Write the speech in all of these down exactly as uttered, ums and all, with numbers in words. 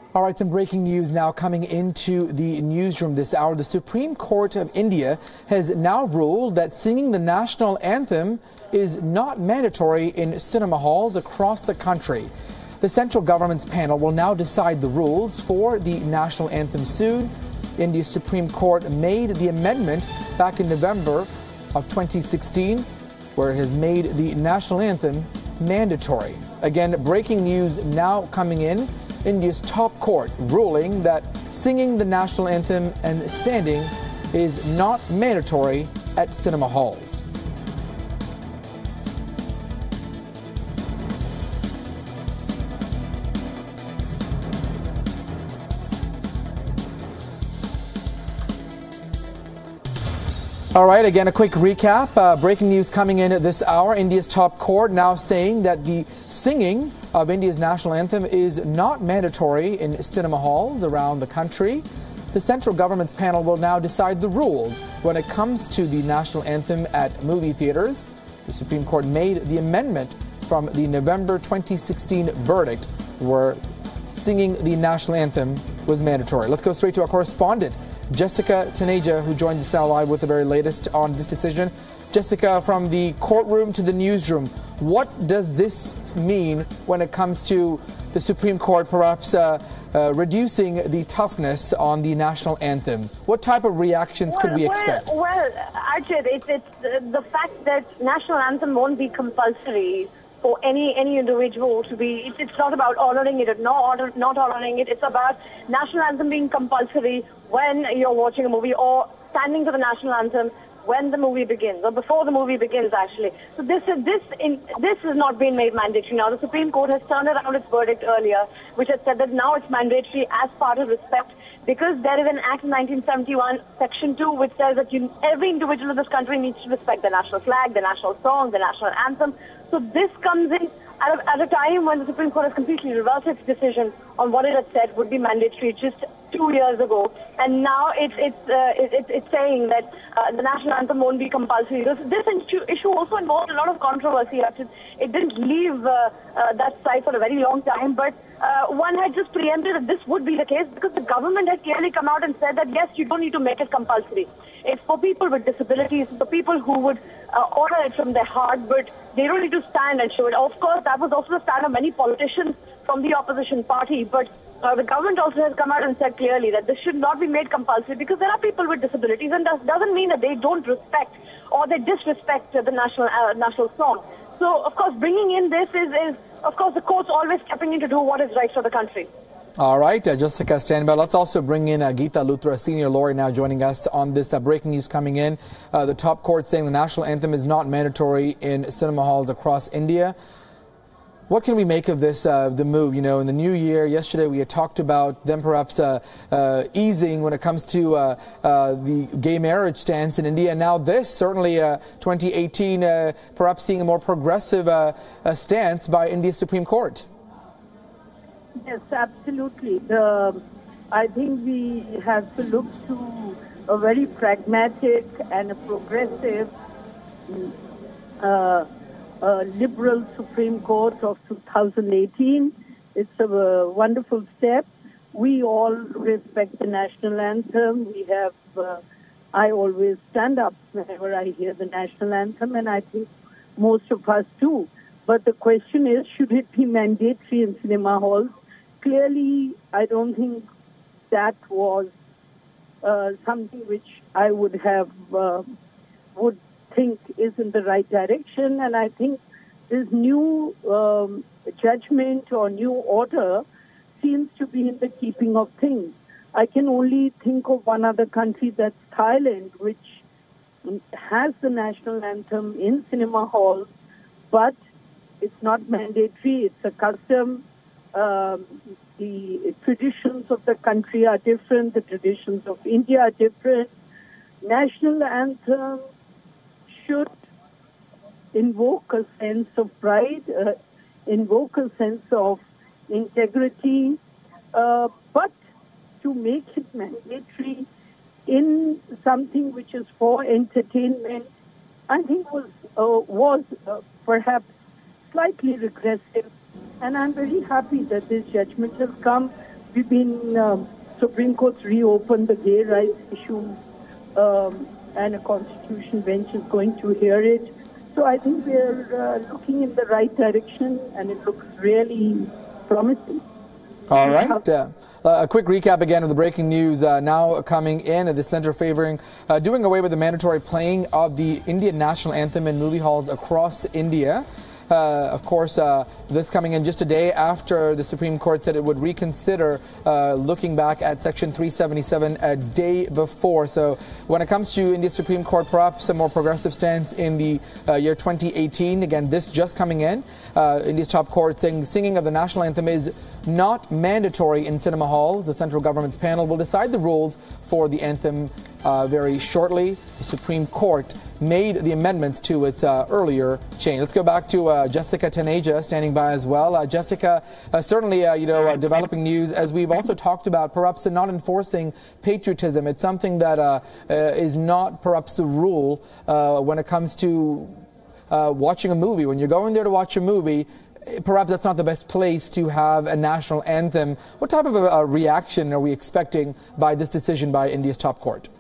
All right, some breaking news now coming into the newsroom this hour. The Supreme Court of India has now ruled that singing the national anthem is not mandatory in cinema halls across the country. The central government's panel will now decide the rules for the national anthem soon. India's Supreme Court made the amendment back in November of twenty sixteen, where it has made the national anthem mandatory. Again, breaking news now coming in. India's top court ruling that singing the national anthem and standing is not mandatory at cinema halls. All right, again, a quick recap. Uh, breaking news coming in at this hour. India's top court now saying that the singing of India's national anthem is not mandatory in cinema halls around the country. The central government's panel will now decide the rules when it comes to the national anthem at movie theaters. The Supreme Court made the amendment from the November twenty sixteen verdict where singing the national anthem was mandatory. Let's go straight to our correspondent, Jessica Taneja, who joins us now live with the very latest on this decision. Jessica, from the courtroom to the newsroom, what does this mean when it comes to the Supreme Court perhaps uh, uh, reducing the toughness on the national anthem? What type of reactions well, could we well, expect? Well, Ajit, it's, it's uh, the fact that national anthem won't be compulsory for any any individual to be. It's, it's not about honoring it or not, honor, not honoring it. It's about national anthem being compulsory when you're watching a movie, or standing to the national anthem when the movie begins, or before the movie begins, actually. So this is this in this has not been made mandatory. Now the Supreme Court has turned around its verdict earlier, which has said that now it's mandatory as part of respect, because there is an Act in nineteen seventy-one, Section two, which says that you, every individual in this country needs to respect the national flag, the national song, the national anthem. So this comes in at a, at a time when the Supreme Court has completely reversed its decision on what it had said would be mandatory just two years ago, and now it's it's uh, it's, it's saying that uh, the national anthem won't be compulsory. This, this issue also involved a lot of controversy. It didn't leave uh, uh, that side for a very long time, but uh, one had just preempted that this would be the case because the government had clearly come out and said that yes, you don't need to make it compulsory. It's for people with disabilities, for people who would uh, honor it from their heart, but they don't need to stand and show it. Of course, that was also the stand of many politicians from the opposition party, but uh, the government also has come out and said clearly that this should not be made compulsory because there are people with disabilities, and that doesn't mean that they don't respect or they disrespect the national uh, national song. So, of course, bringing in this is, is, of course, the courts always stepping in to do what is right for the country. All right, uh, Jessica, stand by. Let's also bring in uh, Geeta Luthra, a senior lawyer, now joining us on this uh, breaking news coming in. Uh, the top court saying the national anthem is not mandatory in cinema halls across India. What can we make of this, uh, the move? You know, in the new year, yesterday we had talked about them perhaps uh, uh, easing when it comes to uh, uh, the gay marriage stance in India. And now this, certainly uh, twenty eighteen, uh, perhaps seeing a more progressive uh, uh, stance by India's Supreme Court. Yes, absolutely. The, I think we have to look to a very pragmatic and a progressive uh, uh, liberal Supreme Court of two thousand eighteen. It's a wonderful step. We all respect the national anthem. We have, uh, I always stand up whenever I hear the national anthem, and I think most of us do. But the question is, should it be mandatory in cinema halls? Clearly, I don't think that was uh, something which I would have, uh, would think is in the right direction. And I think this new um, judgment or new order seems to be in the keeping of things. I can only think of one other country, that's Thailand, which has the national anthem in cinema halls, but it's not mandatory, it's a custom. Um, the traditions of the country are different, the traditions of India are different. National anthem should invoke a sense of pride, uh, invoke a sense of integrity, uh, but to make it mandatory in something which is for entertainment, I think was uh, was uh, perhaps slightly regressive. And I'm very happy that this judgment has come. we've been, um, Supreme Court's reopened the gay rights issue, um, and a constitution bench is going to hear it. So I think we're uh, looking in the right direction, and it looks really promising. All right. Uh, a quick recap again of the breaking news uh, now coming in at the center favoring uh, doing away with the mandatory playing of the Indian national anthem in movie halls across India. Uh, of course, uh, this coming in just a day after the Supreme Court said it would reconsider uh, looking back at Section three seventy-seven a day before. So when it comes to India's Supreme Court, perhaps a more progressive stance in the uh, year twenty eighteen. Again, this just coming in. Uh, India's top court saying singing of the national anthem is not mandatory in cinema halls. The central government's panel will decide the rules for the anthem uh, very shortly. The Supreme Court made the amendments to its uh, earlier change. Let's go back to uh, Jessica Taneja standing by as well. Uh, Jessica, uh, certainly, uh, you know, uh, developing news as we've also talked about, perhaps not enforcing patriotism. It's something that uh, uh, is not perhaps the rule uh, when it comes to uh, watching a movie. When you're going there to watch a movie, perhaps that's not the best place to have a national anthem. What type of a, a reaction are we expecting by this decision by India's top court?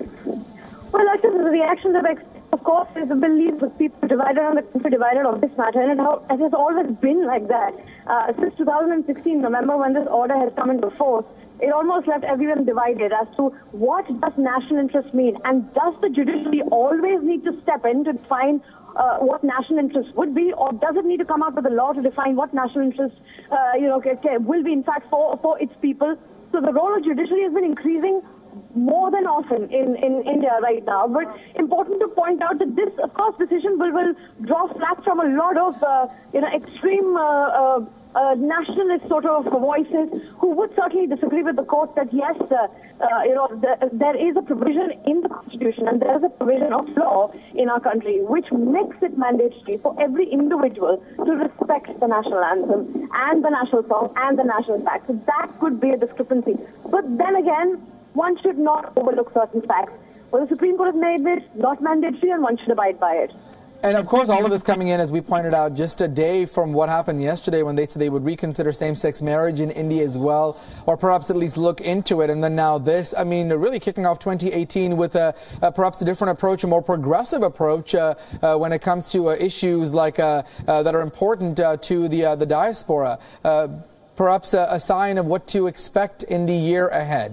Well, actually, the reaction that I expect, of course, is a belief with people divided on the country divided on this matter, and it, how, it has always been like that. Uh, since two thousand sixteen, remember when this order has come into force, it almost left everyone divided as to what does national interest mean, and does the judiciary always need to step in to define uh, what national interest would be, or does it need to come out with a law to define what national interest, uh, you know, will be in fact for for its people? So the role of judiciary has been increasing more than often in, in India right now. But important to point out that this, of course, decision will, will draw flack from a lot of, uh, you know, extreme uh, uh, uh, nationalist sort of voices who would certainly disagree with the court that, yes, uh, uh, you know, the, there is a provision in the Constitution and there is a provision of law in our country which makes it mandatory for every individual to respect the national anthem and the national song and the national flag. So that could be a discrepancy. But then again, one should not overlook certain facts. Well, the Supreme Court has made this not mandatory and one should abide by it. And of course, all of this coming in, as we pointed out, just a day from what happened yesterday when they said they would reconsider same-sex marriage in India as well, or perhaps at least look into it. And then now this, I mean, really kicking off twenty eighteen with a, a perhaps a different approach, a more progressive approach uh, uh, when it comes to uh, issues like uh, uh, that are important uh, to the, uh, the diaspora. Uh, perhaps a, a sign of what to expect in the year ahead.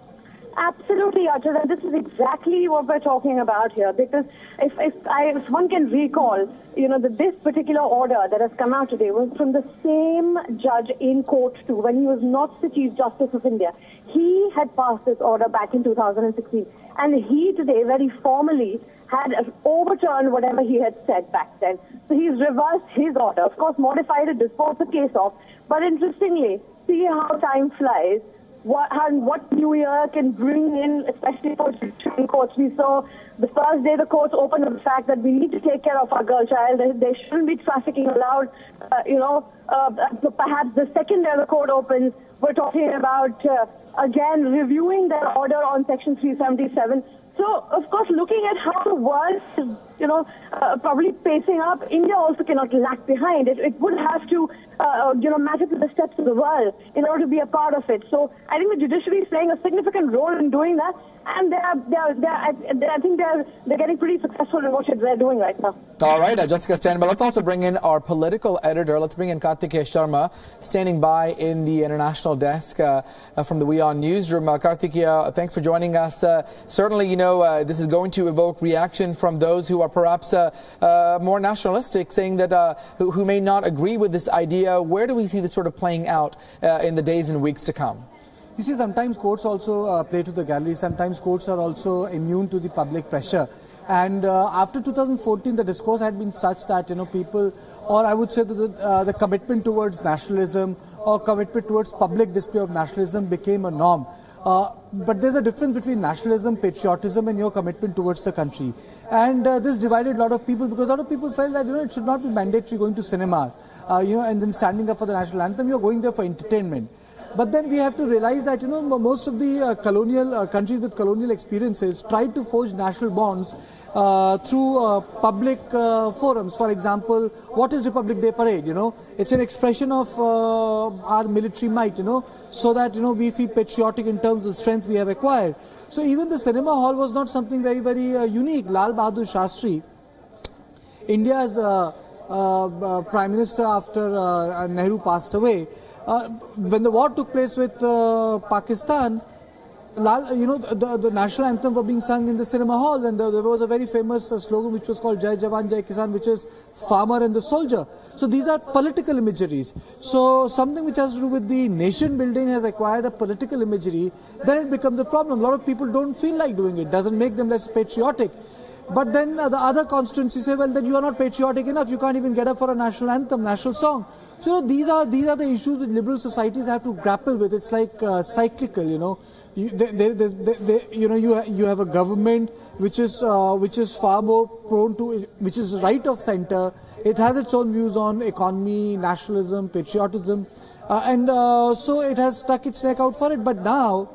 Absolutely, Archer, and this is exactly what we're talking about here. Because if if, I, if one can recall, you know, that this particular order that has come out today was from the same judge in court too, when he was not the Chief Justice of India. He had passed this order back in two thousand sixteen, and he today very formally had overturned whatever he had said back then. So he's reversed his order, of course, modified it, disposed the case off. But interestingly, see how time flies. What, and what New Year can bring in, especially for Supreme Courts. We saw the first day the courts opened with the fact that we need to take care of our girl child. There, there shouldn't be trafficking allowed. Uh, you know, uh, perhaps the second day the court opens, we're talking about, uh, again, reviewing their order on Section three seventy-seven. So, of course, looking at how the world is, you know, uh, probably pacing up, India also cannot lag behind. It, it would have to, uh, you know, match up to the steps of the world in order to be a part of it. So, I think the judiciary is playing a significant role in doing that, and they are, they are, they are, they, I think they're they're getting pretty successful in what they're doing right now. All right, uh, Jessica, stand by. Let's also bring in our political editor. Let's bring in Karthikeya Sharma, standing by in the international desk uh, uh, from the WION newsroom. Uh, Karthikeya, thanks for joining us. Uh, certainly, you know, uh, this is going to evoke reaction from those who are perhaps uh, uh, more nationalistic, saying that uh, who, who may not agree with this idea. Where do we see this sort of playing out uh, in the days and weeks to come? You see, sometimes courts also uh, play to the gallery. Sometimes courts are also immune to the public pressure. And uh, after two thousand fourteen, the discourse had been such that, you know, people, or I would say that the, uh, the commitment towards nationalism or commitment towards public display of nationalism became a norm. Uh, but there's a difference between nationalism, patriotism and your commitment towards the country. And uh, this divided a lot of people because a lot of people felt that, you know, it should not be mandatory going to cinemas, uh, you know, and then standing up for the national anthem. You're going there for entertainment. But then we have to realize that, you know, most of the uh, colonial uh, countries with colonial experiences tried to forge national bonds uh, through uh, public uh, forums. For example, what is Republic Day Parade? You know, it's an expression of uh, our military might, you know, so that, you know, we feel patriotic in terms of the strength we have acquired. So even the cinema hall was not something very, very uh, unique. Lal Bahadur Shastri, India's uh, uh, uh, Prime Minister after uh, Nehru passed away, uh, when the war took place with uh, Pakistan, Lal, you know, the, the national anthem were being sung in the cinema hall, and the, there was a very famous uh, slogan which was called Jai Jawan Jai Kisan, which is farmer and the soldier. So these are political imageries. So something which has to do with the nation building has acquired a political imagery, then it becomes a problem. A lot of people don't feel like doing it, doesn't make them less patriotic. But then uh, the other constituencies say, well, then you are not patriotic enough, you can't even get up for a national anthem, national song. So you know, these are these are the issues which liberal societies have to grapple with. It's like uh, cyclical, you know. You, they, they, they, they, you know, you you have a government which is uh, which is far more prone to, which is right of center. It has its own views on economy, nationalism, patriotism, uh, and uh, so it has stuck its neck out for it. But now,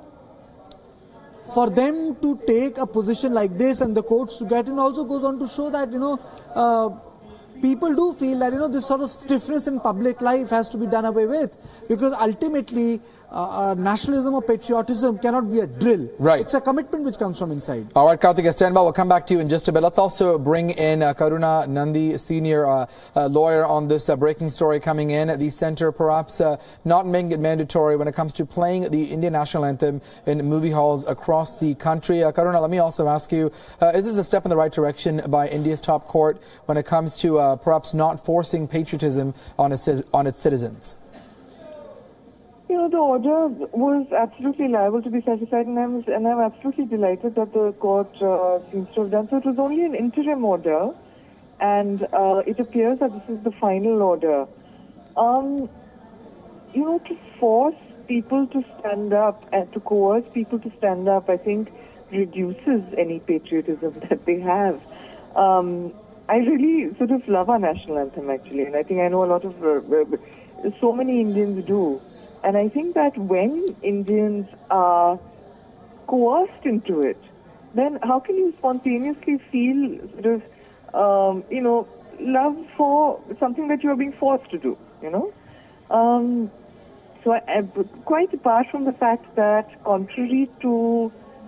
for them to take a position like this and the courts to get in also goes on to show that, you know, uh, people do feel that, you know, this sort of stiffness in public life has to be done away with, because ultimately uh, uh, nationalism or patriotism cannot be a drill. Right. It's a commitment which comes from inside. All right, Karthik, stand by. We'll come back to you in just a bit. Let's also bring in uh, Karuna Nandi, senior uh, uh, lawyer on this uh, breaking story coming in at the center, perhaps uh, not making it mandatory when it comes to playing the Indian national anthem in movie halls across the country. Uh, Karuna, let me also ask you, uh, is this a step in the right direction by India's top court when it comes to uh, perhaps not forcing patriotism on its, on its citizens? You know, the order was absolutely liable to be satisfied, and I'm, and I'm absolutely delighted that the court uh, seems to have done so. It was only an interim order, and uh, it appears that this is the final order. Um, you know, to force people to stand up and to coerce people to stand up, I think, reduces any patriotism that they have. Um, I really sort of love our national anthem, actually, and I think I know a lot of, uh, so many Indians do. And I think that when Indians are coerced into it, then how can you spontaneously feel sort of, um, you know, love for something that you are being forced to do, you know? Um, so I, I, quite apart from the fact that contrary to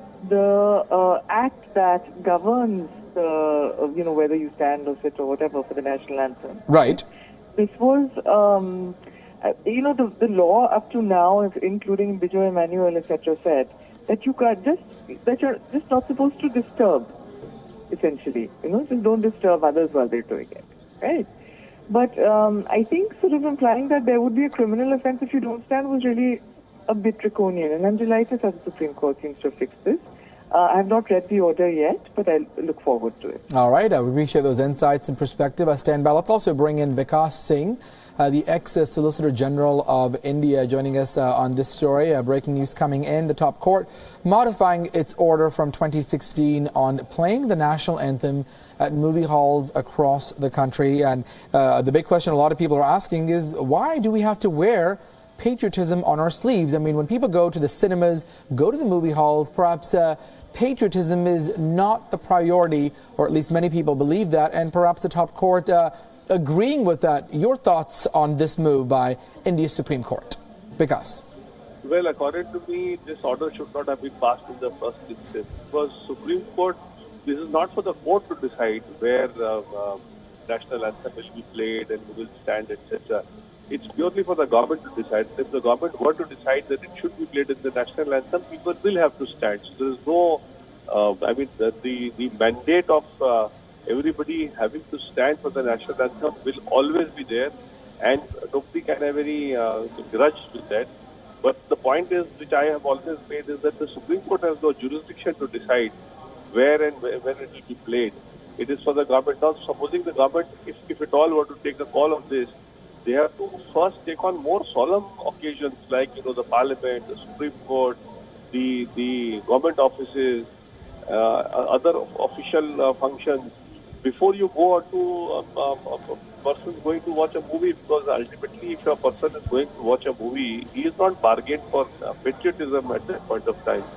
the uh, act that governs the, you know, whether you stand or sit or whatever for the national anthem. Right. This was... Um, Uh, you know, the, the law up to now, including Bijoy Emmanuel, et cetera, said that you can't just, that you're just not supposed to disturb, essentially. You know, just don't disturb others while they're doing it, right? But um, I think sort of implying that there would be a criminal offense if you don't stand was really a bit draconian. And I'm delighted that the Supreme Court seems to have fixed this. Uh, I have not read the order yet, but I look forward to it. All right. I appreciate those insights and perspective. I stand by. Let's also bring in Vikas Singh, uh, the ex-Solicitor General of India, joining us uh, on this story. Uh, breaking news coming in. The top court modifying its order from twenty sixteen on playing the national anthem at movie halls across the country. And uh, the big question a lot of people are asking is, why do we have to wear patriotism on our sleeves? I mean, when people go to the cinemas, go to the movie halls, perhaps uh, patriotism is not the priority, or at least many people believe that, and perhaps the top court uh, agreeing with that. Your thoughts on this move by India's Supreme Court? Vikas. Well, according to me, this order should not have been passed in the first instance, because Supreme Court, this is not for the court to decide where uh, uh, national anthem will be played and who will stand, et cetera. It's purely for the government to decide. If the government were to decide that it should be played in the national anthem, people will have to stand. So there is no, uh, I mean, the, the, the mandate of uh, everybody having to stand for the national anthem will always be there, and nobody can have any uh, grudge with that. But the point is, which I have always made, is that the Supreme Court has no jurisdiction to decide where and when it will be played. It is for the government. Now, supposing the government, if, if at all, were to take a call on this, they have to first take on more solemn occasions like, you know, the Parliament, the Supreme Court, the the government offices, uh, other official uh, functions, before you go to a, a, a person going to watch a movie, because ultimately if a person is going to watch a movie, he is not bargained for uh, patriotism at that point of time.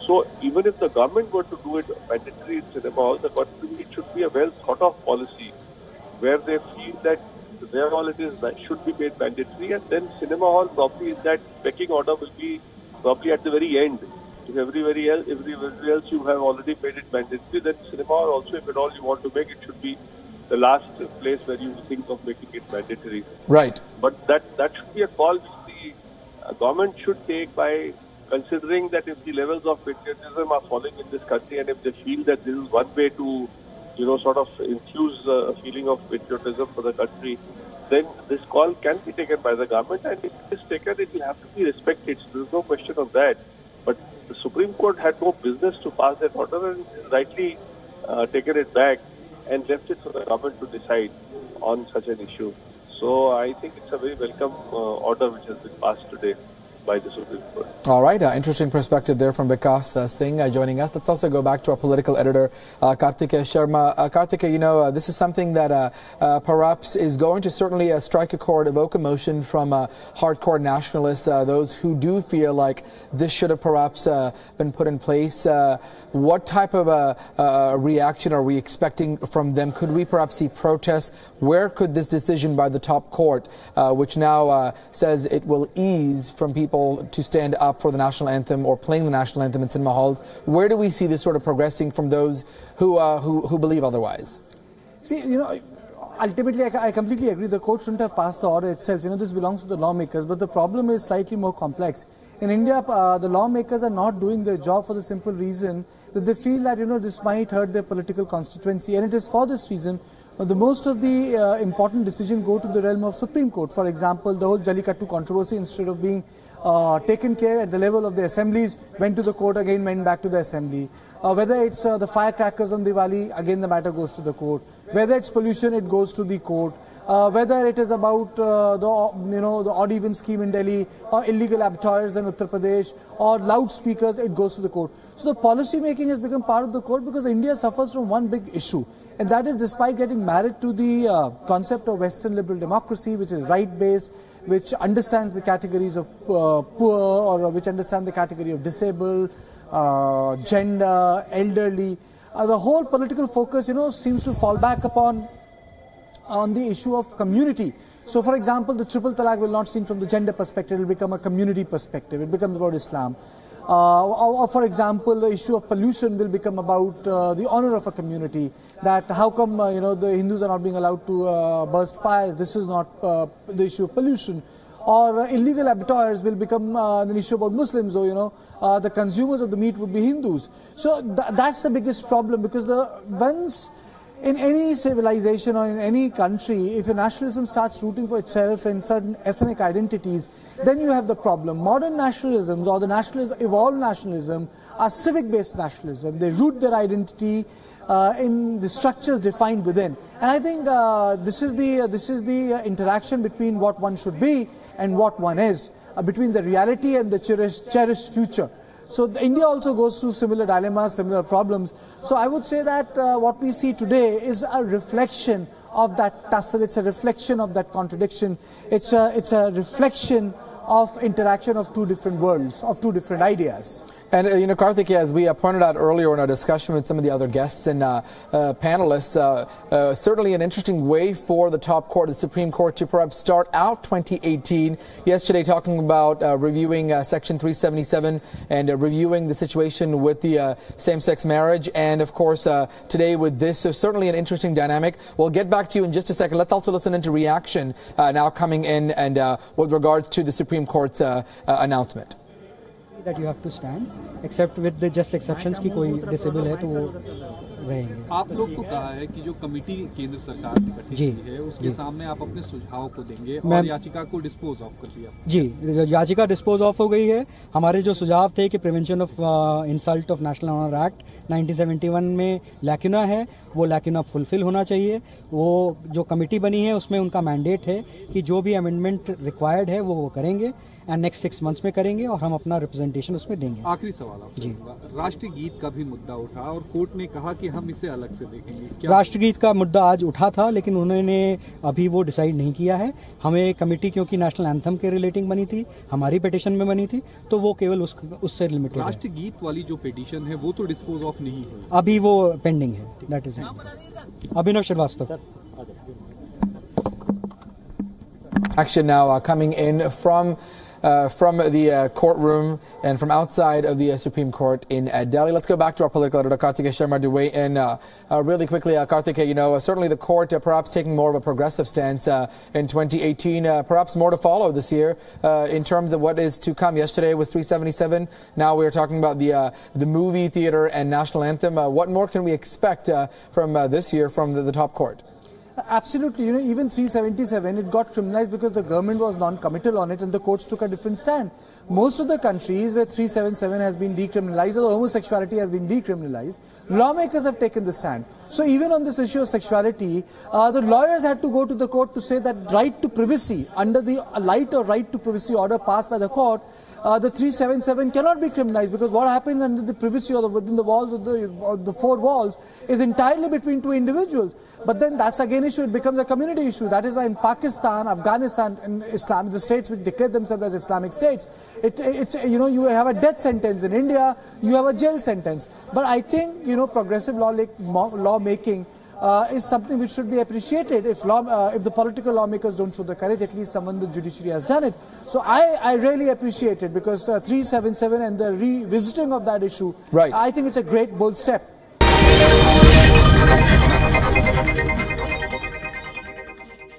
So even if the government were to do it mandatory in cinema halls, according it should be a well thought of policy where they feel that where all it is should be made mandatory, and then cinema hall probably in that pecking order will be probably at the very end. If everybody else, everywhere else you have already made it mandatory, then cinema hall also, if at all you want to make it, should be the last place where you think of making it mandatory. Right. But that that should be a call which the uh, government should take by considering that if the levels of patriotism are falling in this country, and if they feel that this is one way to, you know, sort of infuse a feeling of patriotism for the country, then this call can be taken by the government, and if it is taken, it will have to be respected. So there is no question of that. But the Supreme Court had no business to pass that order, and rightly uh, taken it back and left it for the government to decide on such an issue. So I think it's a very welcome uh, order which has been passed today by the Supreme Court. All right, uh, interesting perspective there from Vikas uh, Singh uh, joining us. Let's also go back to our political editor, uh, Karthikeya Sharma. Uh, Karthikeya, you know, uh, this is something that uh, uh, perhaps is going to certainly uh, strike a chord, evoke emotion from uh, hardcore nationalists, uh, those who do feel like this should have perhaps uh, been put in place. Uh, what type of a uh, uh, reaction are we expecting from them? Could we perhaps see protests? Where could this decision by the top court, uh, which now uh, says it will ease from people to stand up for the national anthem or playing the national anthem in cinema halls, where do we see this sort of progressing from those who uh, who, who believe otherwise? See, you know, ultimately I, I completely agree. The court shouldn't have passed the order itself. You know, this belongs to the lawmakers, but the problem is slightly more complex. In India, uh, the lawmakers are not doing their job for the simple reason that they feel that, you know, this might hurt their political constituency, and it is for this reason uh, the most of the uh, important decisions go to the realm of Supreme Court. For example, the whole Jallikattu controversy, instead of being Uh, taken care at the level of the assemblies, went to the court, again went back to the assembly. Uh, whether it's uh, the firecrackers on Diwali, again the matter goes to the court. Whether it's pollution, it goes to the court. Uh, whether it is about uh, the you know the odd even scheme in Delhi, or illegal abattoirs in Uttar Pradesh, or loudspeakers, it goes to the court. So the policy making has become part of the court because India suffers from one big issue, and that is despite getting married to the uh, concept of Western liberal democracy, which is right-based, which understands the categories of uh, poor, or which understands the category of disabled, uh, gender, elderly. Uh, the whole political focus, you know, seems to fall back upon on the issue of community. So, for example, the triple talaq will not seem from the gender perspective; it will become a community perspective. It becomes about Islam. Uh, or, or, for example, the issue of pollution will become about uh, the honor of a community. That how come uh, you know the Hindus are not being allowed to uh, burst fires? This is not uh, the issue of pollution. Or uh, illegal abattoirs will become uh, an issue about Muslims, or you know uh, the consumers of the meat would be Hindus. So th that's the biggest problem, because the once in any civilization or in any country, if a nationalism starts rooting for itself in certain ethnic identities, then you have the problem. Modern nationalisms, or the nationalism, evolved nationalism, are civic-based nationalism. They root their identity uh, in the structures defined within. And I think uh, this is the uh, this is the uh, interaction between what one should be and what one is, uh, between the reality and the cherished, cherished future. So India also goes through similar dilemmas, similar problems. So I would say that uh, what we see today is a reflection of that tussle. It's a reflection of that contradiction. It's a, it's a reflection of interaction of two different worlds, of two different ideas. And, uh, you know, Karthikeya, as we uh, pointed out earlier in our discussion with some of the other guests and uh, uh, panelists, uh, uh, certainly an interesting way for the top court, the Supreme Court, to perhaps start out twenty eighteen. Yesterday, talking about uh, reviewing uh, Section three seventy-seven and uh, reviewing the situation with the uh, same-sex marriage. And, of course, uh, today with this, so certainly an interesting dynamic. We'll get back to you in just a second. Let's also listen into reaction uh, now coming in and uh, with regards to the Supreme Court's uh, uh, announcement. That you have to stand, except with the just exceptions कि कोई disabled है तो वो रहेंगे. आप लोग को कहा है कि जो कमेटी केंद्र सरकार ने गठित की है उसके सामने आप अपने सुझाव को देंगे और याचिका को डिस्पोज ऑफ कर दिया. जी, याचिका डिस्पोज ऑफ हो गई है. हमारे जो सुझाव थे कि Prevention of Insult of National Honour Act nineteen seventy one में लैक्यूना है, वो लैक्यूना फुलफिल होना चाहिए. वो जो कमेटी बनी है उसमें उनका मैंडेट है कि जो भी अमेंडमेंट रिक्वायर्ड है वो वो करेंगे एंड नेक्स्ट सिक्स मंथ्स में करेंगे और हम अपना रिप्रेजेंटेशन उसमें देंगे. आखिरी सवाल आपसे, राष्ट्रीय गीत का भी मुद्दा उठा और कोर्ट ने कहा कि हम इसे अलग से देखेंगे। राष्ट्रगीत का मुद्दा आज उठा था, लेकिन उन्होंने अभी वो डिसाइड नहीं किया है। हमें कमेटी, क्योंकि नेशनल एंथम के रिलेटिंग बनी थी, हमारी पिटीशन में बनी थी, तो वो केवल उस, उससे लिमिटेड है। राष्ट्रगीत वाली जो पिटीशन है वो तो डिस्पोज ऑफ नहीं हुई, अभी वो पेंडिंग है। That is it. Abhinav Srivastava. Action now uh, coming in from uh, from the uh, courtroom and from outside of the uh, Supreme Court in uh, Delhi. Let's go back to our political editor Karthikeya Sharma to weigh in uh, uh, really quickly. Uh, Karthikeya, you know, uh, certainly the court uh, perhaps taking more of a progressive stance uh, in twenty eighteen, uh, perhaps more to follow this year uh, in terms of what is to come. Yesterday was three seventy-seven. Now we are talking about the uh, the movie theater and national anthem. Uh, what more can we expect uh, from uh, this year from the, the top court? Absolutely. You know, even three seventy-seven, it got criminalized because the government was non-committal on it and the courts took a different stand. Most of the countries where three seventy-seven has been decriminalized or homosexuality has been decriminalized, lawmakers have taken the stand. So even on this issue of sexuality, uh, the lawyers had to go to the court to say that right to privacy, under the light or right to privacy order passed by the court, uh, the three seventy-seven cannot be criminalized, because what happens under the privacy or the, within the walls of the, of the four walls is entirely between two individuals. But then that's again issue, it becomes a community issue. That is why in Pakistan, Afghanistan and Islam, the states which declare themselves as Islamic states, it, it's, you know, you have a death sentence. In India, you have a jail sentence. But I think, you know, progressive law, law making uh, is something which should be appreciated. If law, uh, if the political lawmakers don't show the courage, at least someone in the judiciary has done it. So I, I really appreciate it, because uh, three seventy-seven and the revisiting of that issue, right. I think it's a great bold step.